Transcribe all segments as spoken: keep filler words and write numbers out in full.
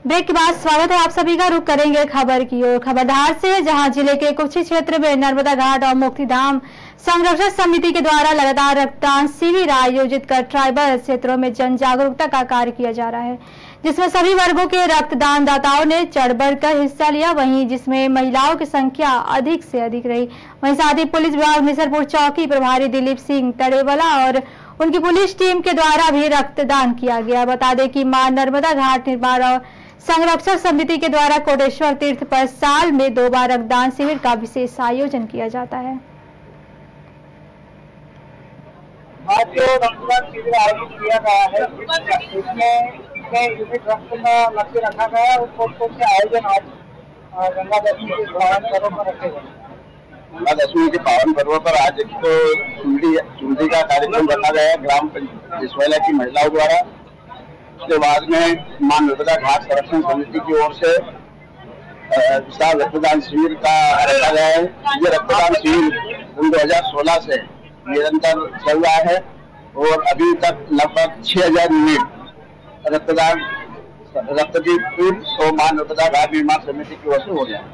Break के बाद स्वागत है आप सभी का। रुक करेंगे खबर की ओर खबरधार से, जहां जिले के कुक्षी क्षेत्र में नर्मदा घाट और मुक्तिधाम संरक्षण समिति के द्वारा लगातार रक्तदान शिविर आयोजित कर ट्राइबल क्षेत्रों में जन जागरूकता का कार्य किया जा रहा है, जिसमें सभी वर्गों के रक्तदान दाताओं ने चढ़ बढ़कर हिस्सा लिया। वहीं जिसमें महिलाओं की संख्या अधिक से अधिक रही। वहीं साथ ही पुलिस विभाग मिसरपुर चौकी प्रभारी दिलीप सिंह तड़ेवाला और उनकी पुलिस टीम के द्वारा भी रक्तदान किया गया। बता दें कि मां नर्मदा घाट निर्माण और संरक्षण समिति के द्वारा कोटेश्वर तीर्थ पर साल में दो बार रक्तदान शिविर का विशेष आयोजन किया जाता है। आज जो रक्तदान शिविर आयोजित किया गया है, इसमें यूनिट रक्त का लक्ष्य रखा गया है और कौन कौन से आयोजन आज गंगा दशमी के पावन पर्व पर रखे गए। गंगा दशमी के पावन पर्व पर आज एक तो चुनरी चुनरी का कार्यक्रम रखा गया है ग्राम पंचायत की महिलाओं द्वारा। उसके बाद में मां नर्मदा घाट संरक्षण समिति की ओर से विशाल रक्तदान शिविर का रखा गया है। ये रक्तदान शिविर दो हजार सोलह से निरंतर चल रहा है और अभी तक लगभग छह हजार यूनिट रक्तदान रक्त की पूर्व तो मां नर्मदा घाट निर्माण समिति की ओर से हो गया।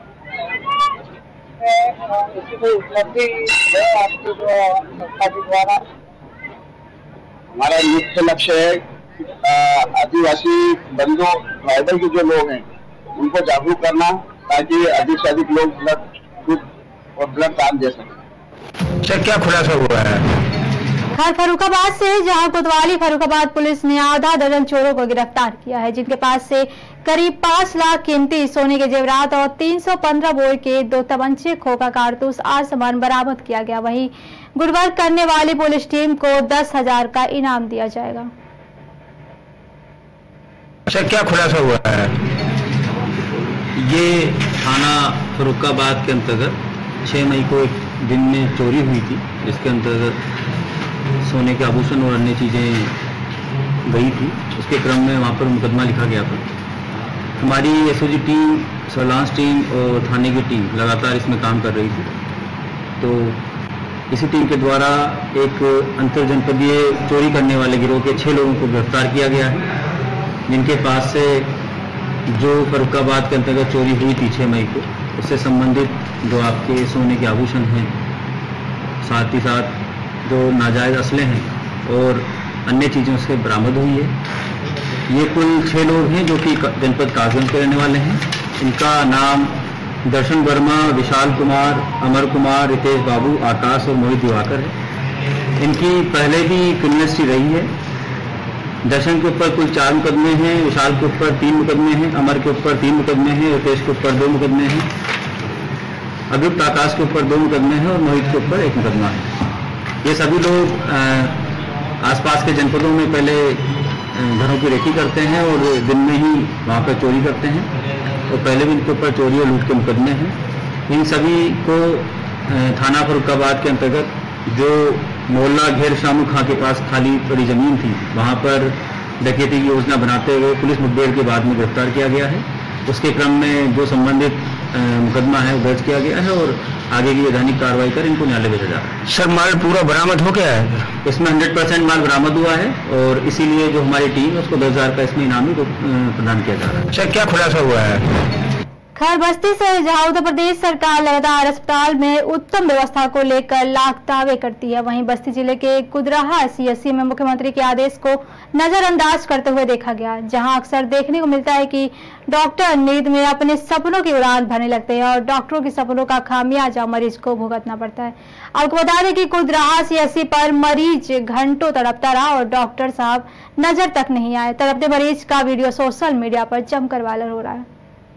इसकी कोई उपलब्धि है आपके संस्था के द्वारा? हमारा मुख्य लक्ष्य है आदिवासी बंधु ट्राइबल के जो लोग हैं उनको जागरूक करना, ताकि अधिक से अधिक लोग ब्लड और ब्लड दान दे सकें। सर, क्या खुलासा हुआ है? खैर फर्रुखाबाद से, जहां कोतवाली फर्रुखाबाद पुलिस ने आधा दर्जन चोरों को गिरफ्तार किया है, जिनके पास से करीब पांच लाख कीमती सोने के जेवरात और तीन सौ पंद्रह बोर के दो तमंचे, खोखा, कारतूस आदि सामान बरामद किया गया। वहीं गुड वर्क करने वाली पुलिस टीम को दस हजार का इनाम दिया जाएगा। सर, क्या खुलासा हुआ है? ये थाना फर्रुखाबाद के अंतर्गत छह मई को एक दिन में चोरी हुई थी, जिसके अंतर्गत सोने के आभूषण और अन्य चीज़ें गई थी। उसके क्रम में वहाँ पर मुकदमा लिखा गया था। हमारी एसओजी टीम, सर्विलांस टीम और थाने की टीम लगातार इसमें काम कर रही थी। तो इसी टीम के द्वारा एक अंतर जनपदीय चोरी करने वाले गिरोह के छः लोगों को गिरफ्तार किया गया है, जिनके पास से जो फर्रुखाबाद के अंतर्गत चोरी हुई थी छह मई को, उससे संबंधित जो आपके सोने के आभूषण हैं, साथ ही साथ जो नाजायज़ असले हैं और अन्य चीज़ें उससे बरामद हुई है। ये कुल छः लोग हैं जो कि जनपद कासगंज के रहने वाले हैं। इनका नाम दर्शन वर्मा, विशाल कुमार, अमर कुमार, रितेश बाबू, आकाश और मोहित दिवाकर है। इनकी पहले भी क्रिमिनल हिस्ट्री रही है। दर्शन के ऊपर कुल चार मुकदमे हैं, विशाल के ऊपर तीन मुकदमे हैं, अमर के ऊपर तीन मुकदमे हैं, रितेश के ऊपर दो मुकदमे हैं, अभियुक्त आकाश के ऊपर दो मुकदमे हैं और मोहित के ऊपर एक मुकदमा है। ये सभी लोग आसपास के जनपदों में पहले घरों की रेकी करते हैं और दिन में ही वहाँ पर चोरी करते हैं। तो पहले भी इनके ऊपर चोरी और लूट के मुकदमे हैं। इन सभी को थाना फर्रुखाबाद के अंतर्गत जो मोहल्ला घेर शामू खां के पास खाली पड़ी जमीन थी, वहाँ पर डकैती की योजना बनाते हुए पुलिस मुठभेड़ के बाद में गिरफ्तार किया गया है। उसके क्रम में जो संबंधित मुकदमा है वो दर्ज किया गया है और आगे की वैधानिक कार्रवाई कर इनको न्यायालय भेजा जा रहा है। सर, माल पूरा बरामद हो गया है? इसमें हंड्रेड परसेंट माल बरामद हुआ है और इसीलिए जो हमारी टीम है उसको दस हजार का इसमें इनामी प्रदान किया जा रहा है। सर, क्या खुलासा हुआ है? खैर बस्ती से, जहां उत्तर प्रदेश सरकार लगातार अस्पताल में उत्तम व्यवस्था को लेकर लाख दावे करती है, वहीं बस्ती जिले के कुदराहा सीएससी में मुख्यमंत्री के आदेश को नजरअंदाज करते हुए देखा गया, जहां अक्सर देखने को मिलता है कि डॉक्टर नींद में अपने सपनों की उड़ान भरने लगते हैं और डॉक्टरों के सपनों का खामियाजा मरीज को भुगतना पड़ता है। आपको बता दें कि कुदराहा सीएससी पर मरीज घंटों तड़पता रहा और डॉक्टर साहब नजर तक नहीं आए। तड़पते मरीज का वीडियो सोशल मीडिया पर जमकर वायरल हो रहा है।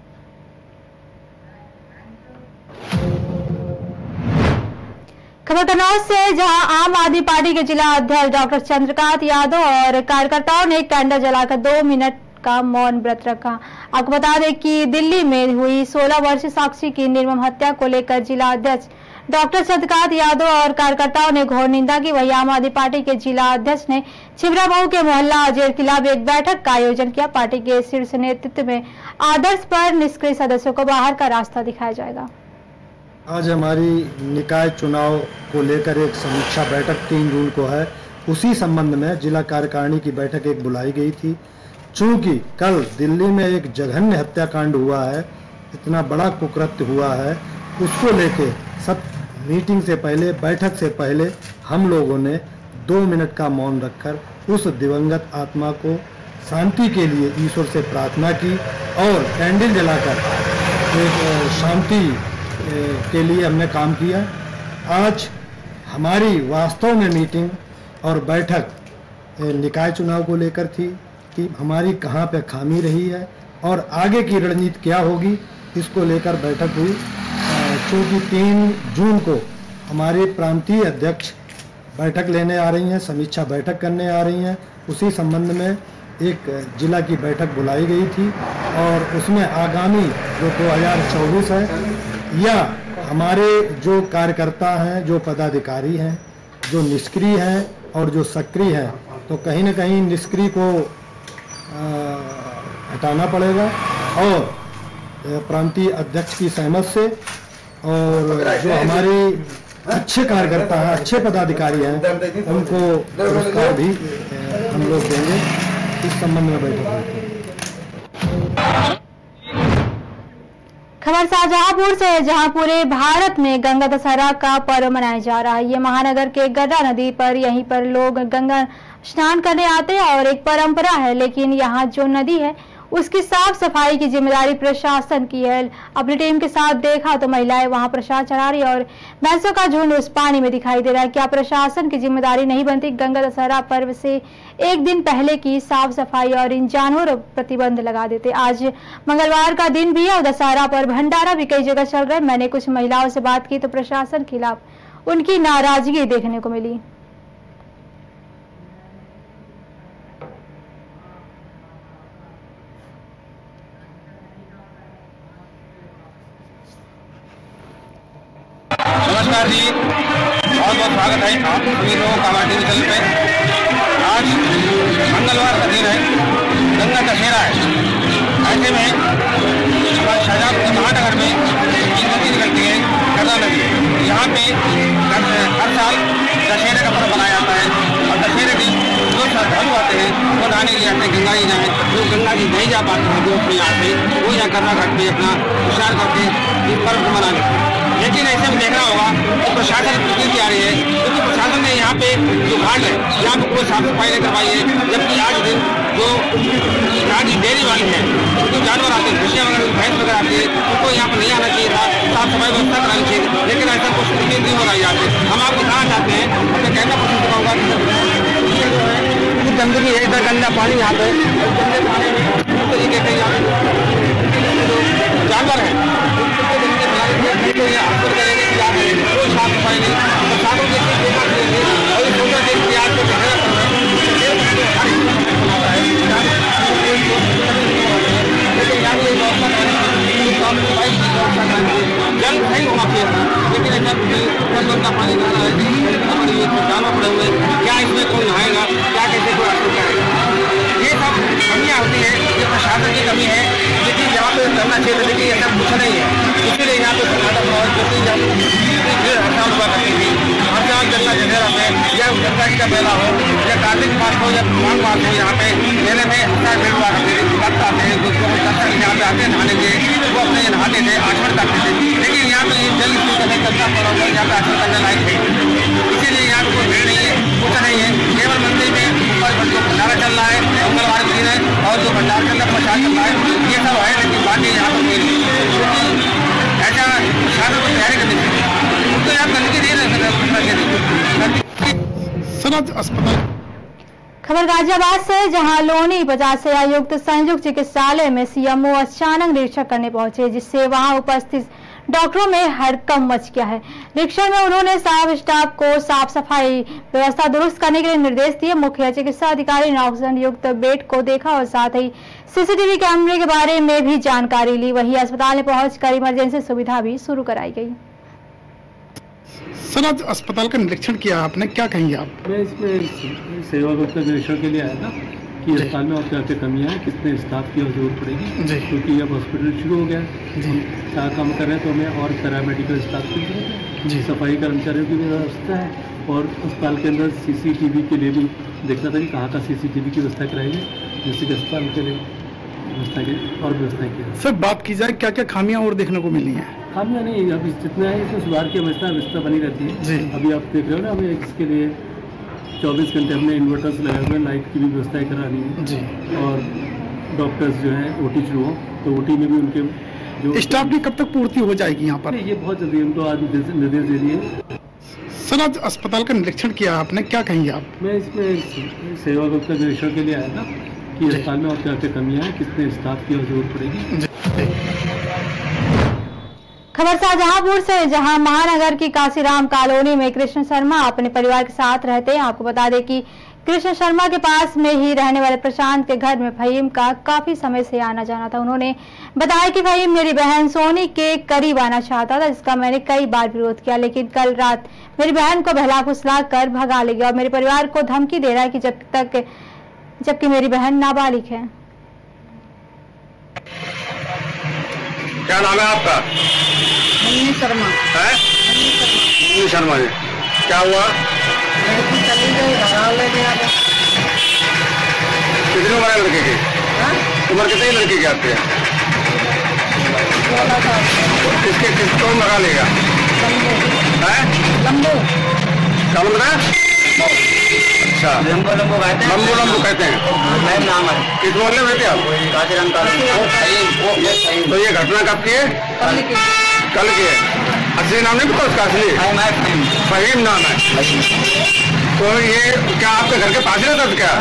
खबर कन्नौज से, जहां आम आदमी पार्टी के जिला अध्यक्ष डॉक्टर चंद्रकांत यादव और कार्यकर्ताओं ने कैंडल जलाकर दो मिनट का मौन व्रत रखा। आपको बता दें कि दिल्ली में हुई सोलह वर्षीय साक्षी की निर्मम हत्या को लेकर जिला अध्यक्ष डॉक्टर चंद्रकांत यादव और कार्यकर्ताओं ने घोर निंदा की। वहीं आम आदमी पार्टी के जिला अध्यक्ष ने छिबरामऊ के मोहल्ला अजेर किला में एक बैठक का आयोजन किया। पार्टी के शीर्ष नेतृत्व में आदर्श पर निष्क्रिय सदस्यों को बाहर का रास्ता दिखाया जाएगा। आज हमारी निकाय चुनाव को लेकर एक समीक्षा बैठक तीन जून को है। उसी संबंध में जिला कार्यकारिणी की बैठक एक बुलाई गई थी। चूंकि कल दिल्ली में एक जघन्य हत्याकांड हुआ है, इतना बड़ा कुकृत्य हुआ है, उसको लेके सब मीटिंग से पहले, बैठक से पहले हम लोगों ने दो मिनट का मौन रखकर उस दिवंगत आत्मा को शांति के लिए ईश्वर से प्रार्थना की और कैंडल जलाकर एक शांति के लिए हमने काम किया। आज हमारी वास्तव में मीटिंग और बैठक निकाय चुनाव को लेकर थी कि हमारी कहाँ पे खामी रही है और आगे की रणनीति क्या होगी, इसको लेकर बैठक हुई। क्योंकि तीन जून को हमारे प्रांतीय अध्यक्ष बैठक लेने आ रही हैं, समीक्षा बैठक करने आ रही हैं, उसी संबंध में एक जिला की बैठक बुलाई गई थी और उसमें आगामी जो दो हज़ार चौबीस है या हमारे जो कार्यकर्ता हैं, जो पदाधिकारी हैं, जो निष्क्रिय हैं और जो सक्रिय हैं, तो कहीं न कहीं निष्क्रिय को आ, हटाना पड़ेगा और प्रांतीय अध्यक्ष की सहमत से और जो हमारे अच्छे कार्यकर्ता हैं, अच्छे पदाधिकारी हैं, उनको पुरस्कार भी हम लोग देंगे। इस संबंध में बैठक। खबर शाहजहांपुर से है, जहां पूरे भारत में गंगा दशहरा का पर्व मनाया जा रहा है। ये महानगर के गड्ढा नदी पर यहीं पर लोग गंगा स्नान करने आते हैं और एक परंपरा है, लेकिन यहाँ जो नदी है उसकी साफ सफाई की जिम्मेदारी प्रशासन की है। अपनी टीम के साथ देखा तो महिलाएं वहां प्रसाद चढ़ा रही और भैंसों का झुंड उस पानी में दिखाई दे रहा है। क्या प्रशासन की जिम्मेदारी नहीं बनती? गंगा दशहरा पर्व से एक दिन पहले की साफ सफाई और इन जानवरों पर प्रतिबंध लगा देते। आज मंगलवार का दिन भी है और दशहरा पर भंडारा भी कई जगह चल रहा है। मैंने कुछ महिलाओं से बात की तो प्रशासन के खिलाफ उनकी नाराजगी देखने को मिली। नमस्कार जी, बहुत बहुत स्वागत है आप सभी लोगों का हमारे टीवी चैनल पे। आज मंगलवार का दिन है, गंगा दशहरा है। ऐसे में शाहजहांपुर के महानगर में एक नदी निकलती है, गंगा नदी। यहाँ पे हर साल दशहरे का पर्व मनाया जाता है और दशहरे दिन जो श्रद्धालु आते हैं वो नहाने के लिए आते हैं गंगा जी जाए। जो गंगा जी नहीं जा पाते हैं दोस्त यहाँ पे, वो यहाँ गंगा घाट पे अपना विचार करके इस पर्व को मना लेते हैं। लेकिन ऐसे में देखना होगा कि प्रशासन कितनी तैयारी है, क्योंकि प्रशासन ने यहाँ पे जो घाट है यहाँ पे कोई साफ सफाई नहीं करवाई है। जबकि आज दिन जो यहाँ की डेयरी वाली है, जो जानवर आते हैं, भैंसियाँ वगैरह, भैंस वगैरह आती है, उनको यहाँ पर नहीं आना चाहिए था, साफ सफाई व्यवस्था करानी चाहिए। लेकिन ऐसा कुछ नहीं हो रहा है यहाँ पे। हम आपको कहना चाहते हैं, अपने कहना पसंद करूँगा कि गंदगी है, इधर गंदा पानी यहाँ पे, गंदे पानी में इस तरीके से यहाँ जानवर है तो ये अक्सर करेंगे कि आप कोई साफ सफाई नहीं, साधु के देखा करेंगे और ये सोचा देख कि आज को दशहरा कर रहे हैं, लेकिन यहाँ ये व्यवस्था करेंगे, साफ सफाई की व्यवस्था करेंगे, जल नहीं होना चाहिए। लेकिन ऐसा गंदा पानी आ रहा है, ये जानवर पड़े हुए, क्या इसमें कोई नहाएगा, क्या कैसे कोई अक्सर करेगा? ये सब कमियाँ होती है, ये प्रशासन की कमी है, लेकिन यहाँ पे करना चाहिए, लेकिन ऐसा कुछ नहीं है। इसीलिए यहाँ पे कर्नाटक में जो कि जब हर साल हुआ करती थी, हर साल गंगा दशहरा में या गंगा जी का मेला हो या कार्तिक मास हो या माघ मास हो, यहाँ पे मेले में हफ्ता डेढ़ हुआ करती थी। भक्त आते हैं, दोस्तों दर्शक यहाँ पे आते हैं नहाने के, वो अपने नहाते थे, आचमन करते थे। लेकिन यहाँ पे जल की कहीं गंदा पड़ा हुआ, यहाँ पे आचमन करने लायक थे। इसीलिए यहाँ पे कोई भीड़ नहीं है, कुछ नहीं है। केवल मंदिर में ऊपर जो भंडारा चल रहा है, मंगलवार के दिन है, और जो भंडारा चल रहा है, प्रसाद चल रहा है, ये सब है। लेकिन बाकी यहाँ पर कोई ऐसा शासन को तैयारी करनी चाहिए, तो यहाँ गंदगी नहीं रह अस्पताल। खबर गाजियाबाद से, जहां लोनी बाजार से आयुक्त संयुक्त चिकित्सालय में सीएमओ अचानक निरीक्षण करने पहुंचे, जिससे वहां उपस्थित डॉक्टरों में हड़कंप मच गया है। निरीक्षण में उन्होंने साफ स्टाफ को साफ सफाई व्यवस्था दुरुस्त करने के लिए निर्देश दिए। मुख्य चिकित्सा अधिकारी ने ऑक्सीजन युक्त बेड को देखा और साथ ही सीसीटीवी कैमरे के बारे में भी जानकारी ली। वहीं अस्पताल में पहुंचकर इमरजेंसी सुविधा भी शुरू कराई गई। सर, आज अस्पताल का निरीक्षण किया आपने, क्या कहेंगे आप? मैं इसमें सेवा गुप्त निरीक्षण के लिए आया था कि अस्पताल में और क्या क्या कमियाँ हैं, कितने स्टाफ की जरूरत पड़ेगी, क्योंकि अब हॉस्पिटल शुरू हो गया है, हम क्या काम कर रहे हैं तो हमें और पैरामेडिकल स्टाफ की जरूरत है, सफाई कर्मचारियों की व्यवस्था है और अस्पताल के अंदर सीसीटीवी के लिए भी देखना था कि कहाँ का सीसीटीवी की व्यवस्था कराएंगे। डिस्ट्रिक्ट अस्पताल के लिए व्यवस्था की और व्यवस्थाएं की। सर बात की जाए क्या क्या खामियां और देखने को मिली हैं? खामियां नहीं, अभी जितना है इसमें सुधार की व्यवस्था व्यवस्था बनी रहती है जी। अभी आप देख रहे हो ना, हमें इसके लिए चौबीस घंटे हमने इन्वर्टर्स लगाए हुए हैं, लाइट की भी व्यवस्थाएं करानी है जी। और डॉक्टर्स जो हैं ओ टी शुरू हो तो ओ टी में भी उनके जो स्टाफ की कब तक पूर्ति हो जाएगी यहाँ पर? ये बहुत जल्दी उनको आज निर्देश दे दिए। सर आज अस्पताल का निरीक्षण किया आपने, क्या कहेंगे आप? मैं इसमें सेवा गुप्ता निरीक्षण के लिए आया था कि अस्पताल में और क्या क्या कमियाँ हैं, कितने स्टाफ की जरूरत पड़ेगी। खबर शाहजहांपुर से, जहां महानगर की काशीराम कॉलोनी में कृष्ण शर्मा अपने परिवार के साथ रहते हैं। आपको बता दें कि कृष्ण शर्मा के पास में ही रहने वाले प्रशांत के घर में फहीम का काफी समय से आना जाना था। उन्होंने बताया कि फहीम मेरी बहन सोनी के करीब आना चाहता था, जिसका मैंने कई बार विरोध किया, लेकिन कल रात मेरी बहन को बहला फुसला कर भगा ले गया और मेरे परिवार को धमकी दे रहा है कि जब तक जबकि मेरी बहन नाबालिग है। क्या नाम है आपका? मन्नी शर्मा। है मन्नी शर्मा जी, क्या हुआ? चली गई, भगा ले गया। कितनी उम्र है लड़के की? उम्र कितनी लड़की की आपके? किसके किसको भगा लेगा? लंबू। क्या उम्र है? अच्छा, लंबो लंबो कहते हैं। लंबू लंबू कहते हैं। मेरा नाम है। किस मोहल्ले में थे आप? काशीराम कॉलोनी। तो ये घटना कब की है? कल की है। असली नाम नहीं पता उसका? असली फहीम नाम है। तो ये क्या आपके घर के पास रहता था क्या?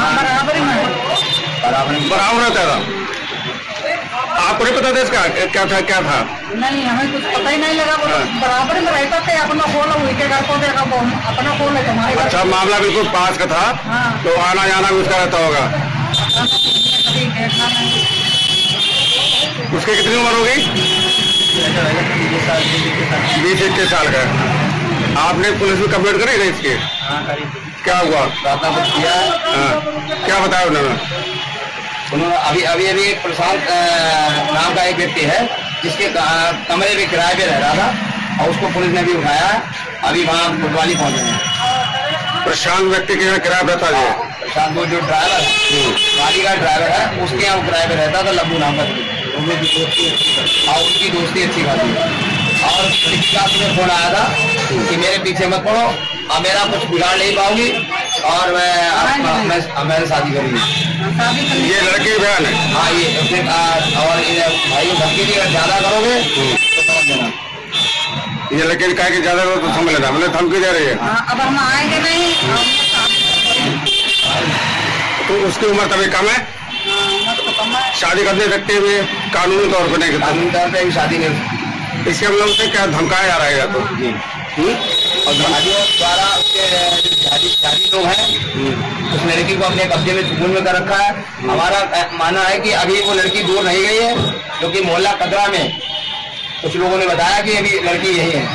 बराबर रहता था। आपको नहीं पता था इसका क्या था क्या था? नहीं, हमें कुछ पता ही नहीं लगा। बराबर में रहता थे, अपना फोन हुई के घर को देखा, अपना फोन है तुम्हारे। अच्छा, मामला बिल्कुल पास का था। हाँ। तो आना जाना भी उसका रहता होगा। उसकी कितनी उम्र होगी? बीस इक्कीस साल का। आपने पुलिस में कंप्लेंट करी थी इसकी? क्या हुआ? किया। क्या बताया उन्होंने? उन्होंने अभी अभी अभी एक प्रशांत नाम का एक व्यक्ति है जिसके कमरे में किराए पे रह रहा था और उसको पुलिस ने भी उठाया। अभी वहाँ कोतवाली पहुंचे हैं। प्रशांत व्यक्ति के यहाँ किराया रहता है? प्रशांत वो जो ड्राइवर है, गाड़ी का ड्राइवर है, उसके यहाँ किराए पे रहता था, लंबू नाम का। और उनकी दोस्ती अच्छी खासी है। और क्लास में फोन आया था कि मेरे पीछे मत पड़ो और मेरा कुछ बिगाड़ नहीं पाओगी और मैं मैं मैंने शादी करूंगी। ये लड़की की बहन है? हाँ, ये उसने और भाई धमकी दी, अगर ज्यादा करोगे तो समझ लेना। ये लड़की कहा कि ज्यादा करो तो समझ लेना, मतलब धमकी दे रही है। अब हम आएंगे नहीं। तो उसकी उम्र तभी कम है, शादी कर नहीं सकते हुए कानूनी तौर पर नहीं, कानूनी तौर पर शादी नहीं। इसके हम लोग से क्या धमकाया जा रहा है? तो और घाटियों द्वारा उसके जाति जाति लोग हैं, उस लड़की को अपने कब्जे में सुकून में कर रखा है। हमारा मानना है कि अभी वो लड़की दूर नहीं गई है, क्योंकि मोहल्ला कदरा में कुछ लोगों ने बताया कि अभी लड़की यही है।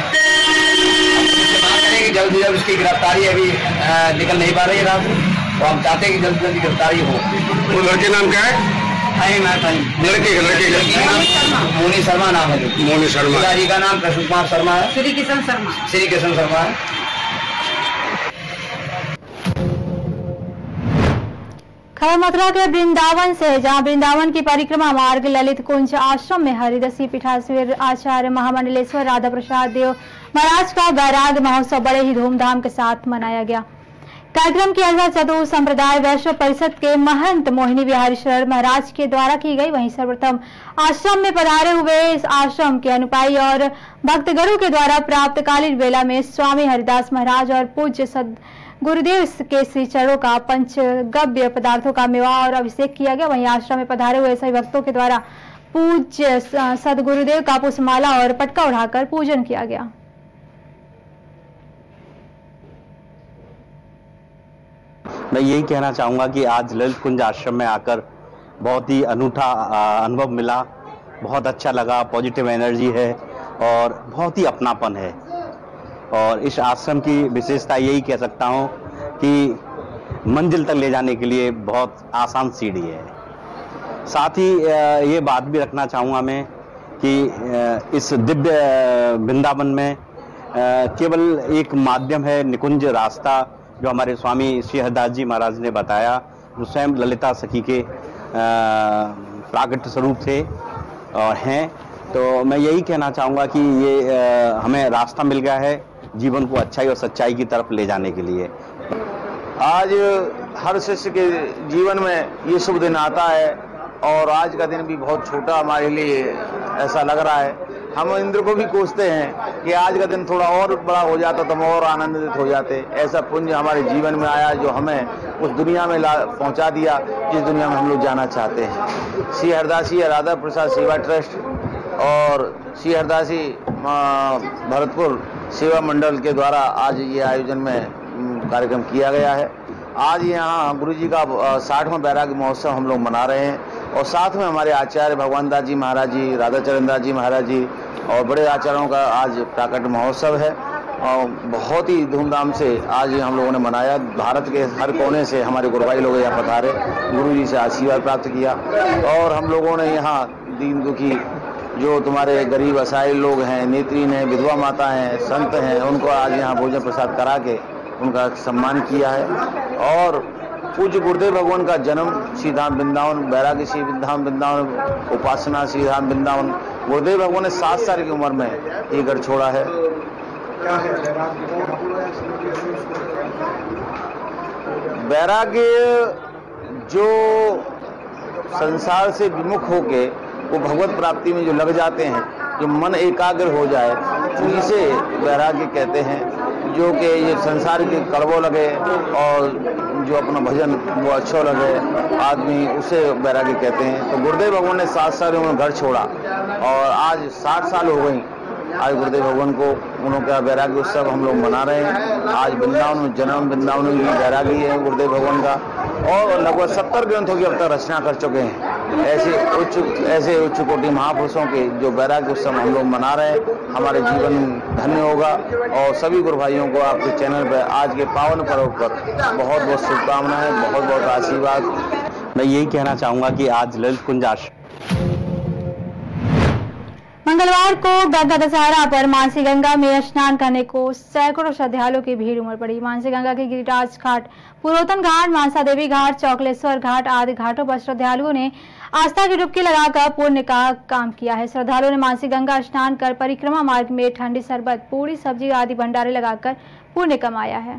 कि जल्द से जल्द उसकी गिरफ्तारी अभी निकल नहीं पा रही है रात में, तो हम चाहते हैं कि जल्द से जल्द गिरफ्तारी हो। वो लड़के नाम क्या है? लड़के लड़के लड़की का नाम मोनी शर्मा नाम है। मोनी शर्मा। पिताजी का नाम कृष्ण कुमार शर्मा है। श्री किशन शर्मा। श्री किशन शर्मा है। खबर मथुरा के वृंदावन से, जहां वृंदावन की परिक्रमा मार्ग ललित कुंज आश्रम में हरिदसी पीठासीन आचार्य महामंडलेश्वर राधा प्रसाद देव महाराज का वैराग महोत्सव बड़े ही धूमधाम के साथ मनाया गया। कार्यक्रम की अगुवाई चतुर संप्रदाय वैष्णव परिषद के महंत मोहिनी बिहारी शरण महाराज के द्वारा की गई। वहीं सर्वप्रथम आश्रम में पधारे हुए इस आश्रम के अनुपाई और भक्तगणों के द्वारा प्राप्त कालीन बेला में स्वामी हरिदास महाराज और पूज्य सद गुरुदेव के श्री चरणों का पंचगव्य पदार्थों का मेवा और अभिषेक किया गया। वहीं आश्रम में पधारे हुए सभी भक्तों के द्वारा पूज्य सदगुरुदेव का पुष्पमाला और पटका उठाकर पूजन किया गया। मैं यही कहना चाहूँगा कि आज ललित कुंज आश्रम में आकर बहुत ही अनूठा अनुभव मिला, बहुत अच्छा लगा, पॉजिटिव एनर्जी है और बहुत ही अपनापन है। और इस आश्रम की विशेषता यही कह सकता हूँ कि मंजिल तक ले जाने के लिए बहुत आसान सीढ़ी है। साथ ही ये बात भी रखना चाहूँगा मैं कि इस दिव्य वृंदावन में केवल एक माध्यम है निकुंज रास्ता, जो हमारे स्वामी श्री हरिदास जी महाराज ने बताया, जो स्वयं ललिता सखी के प्राकट स्वरूप थे और हैं। तो मैं यही कहना चाहूँगा कि ये आ, हमें रास्ता मिल गया है जीवन को अच्छाई और सच्चाई की तरफ ले जाने के लिए। आज हर शिष्य के जीवन में ये शुभ दिन आता है और आज का दिन भी बहुत छोटा हमारे लिए ऐसा लग रहा है। हम इंद्र को भी कोसते हैं कि आज का दिन थोड़ा और बड़ा हो जाता तो हम और आनंदित हो जाते। ऐसा पुण्य हमारे जीवन में आया जो हमें उस दुनिया में ला पहुँचा दिया जिस दुनिया में हम लोग जाना चाहते हैं। श्री हरदासी राधा प्रसाद सेवा ट्रस्ट और श्री हरदासी भरतपुर सेवा मंडल के द्वारा आज ये आयोजन में कार्यक्रम किया गया है। आज यहाँ गुरु जी का साठवां बैरागी महोत्सव हम लोग मना रहे हैं और साथ में हमारे आचार्य भगवान दास जी महाराज जी, राधा चरण दास जी महाराज जी और बड़े आचार्यों का आज प्राकट महोत्सव है और बहुत ही धूमधाम से आज हम लोगों ने मनाया। भारत के हर कोने से हमारे गुरु भाई लोग यहाँ पधारे, गुरु जी से आशीर्वाद प्राप्त किया और हम लोगों ने यहाँ दीन दुखी जो तुम्हारे गरीब असहाय लोग हैं, नेत्रीन हैं, विधवा माता हैं, संत हैं, उनको आज यहाँ भोजन प्रसाद करा के उनका सम्मान किया है। और पूज्य गुरुदेव भगवान का जन्म श्री धाम वृंदावन, बैरागी श्री धाम वृंदावन, उपासना श्री धाम वृंदावन, गुरुदेव भगवान ने सात साल की उम्र में ये घर छोड़ा है। बैरागी जो संसार से विमुख होके वो भगवत प्राप्ति में जो लग जाते हैं, जो मन एकाग्र हो जाए तो इसे वैराग्य कहते हैं। जो कि ये संसार के कड़वो लगे और जो अपना भजन वो अच्छा लगे आदमी, उसे वैराग्य कहते हैं। तो गुरुदेव भगवान ने सात साल में घर छोड़ा और आज साठ साल हो गई। आज गुरुदेव भगवान को उनका वैराग्य उत्सव हम लोग मना रहे हैं। आज वृंदावन में जन्म, वृंदावन में वैरागी है गुरुदेव भगवान का और लगभग सत्तर ग्रंथों की अब तक रचना कर चुके हैं। ऐसे उच्च ऐसे उच्च कोटि महापुरुषों के जो वैराग्य उत्सव हम लोग मना रहे हैं, हमारे जीवन धन्य होगा। और सभी गुरु भाइयों को आपके चैनल पर आज के पावन पर्व पर बहुत बहुत शुभकामनाएं, बहुत बहुत आशीर्वाद। मैं यही कहना चाहूँगा कि आज ललित कुंज आश्रम मंगलवार को गंगा दशहरा पर मानसी गंगा में स्नान करने को सैकड़ों श्रद्धालुओं की भीड़ उमड़ पड़ी। मानसी गंगा के गिरिराज घाट, पुरोतन घाट, मानसा देवी घाट, चौकलेश्वर घाट आदि घाटों पर श्रद्धालुओं ने आस्था की डुबकी लगाकर पुण्य का काम किया है। श्रद्धालुओं ने मानसी गंगा स्नान कर परिक्रमा मार्ग में ठंडी शरबत, पूरी, सब्जी आदि भंडारे लगाकर पुण्य कमाया है।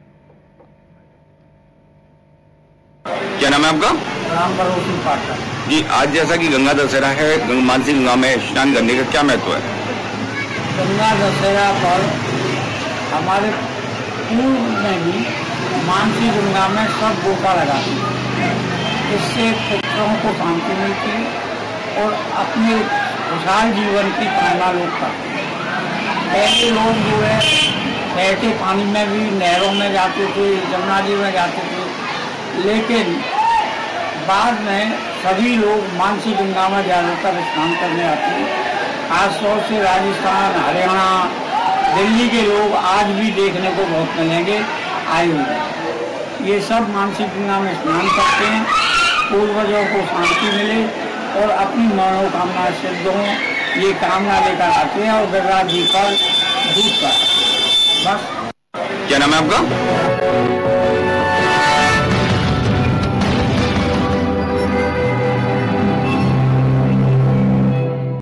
क्या नाम है आपका? राम भरोसी पाठक जी, आज जैसा कि गंगा दशहरा है, गंग, मानसी गंगा में स्नान करने का क्या महत्व है? गंगा दशहरा पर हमारे पूर्व में भी मानसी गंगा में सब गोता लगाती है। इससे पुत्रों को शांति मिलती है और अपने खुशहाल जीवन की प्रेरणा लोग करते हैं। पहले लोग जो है बहते पानी में भी नहरों में जाते थे, जमुना जी में जाते थे, लेकिन बाद में सभी लोग मानसी गंगा में ज़्यादातर स्नान करने आते हैं। खासतौर से राजस्थान, हरियाणा, दिल्ली के लोग आज भी देखने को बहुत मिलेंगे आए हुए। ये सब मानसी गंगा में स्नान करते हैं, पूर्वजों को शांति मिले और अपनी मनोकामना सिद्ध हों, ये कामना लेकर आते हैं और गंगा जी पर दूध का बस। क्या नाम है आपका?